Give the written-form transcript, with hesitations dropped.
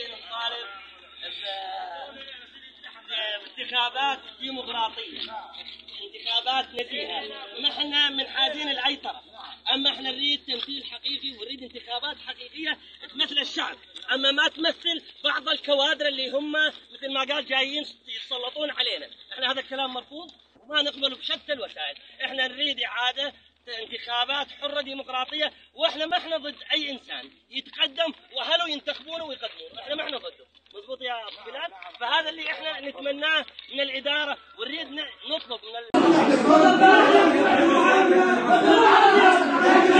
جايين نطالب بانتخابات ديمقراطية، انتخابات نزيهة. نحن من حاجين لأي طرف، أما احنا نريد تمثيل حقيقي ونريد انتخابات حقيقية تمثل الشعب، أما ما تمثل بعض الكوادر اللي هم مثل ما قال جايين يتسلطون علينا. احنا هذا الكلام مرفوض وما نقبله بشتى الوسائل. احنا نريد إعادة انتخابات حرة ديمقراطية، واحنا ما احنا ضد أي إنسان يتقدم وهلو ينتخبونه ويقدمونه، احنا ما احنا ضده. مضبوط يا أبو بلال؟ فهذا اللي احنا نتمناه من الإدارة ونريد نطلب من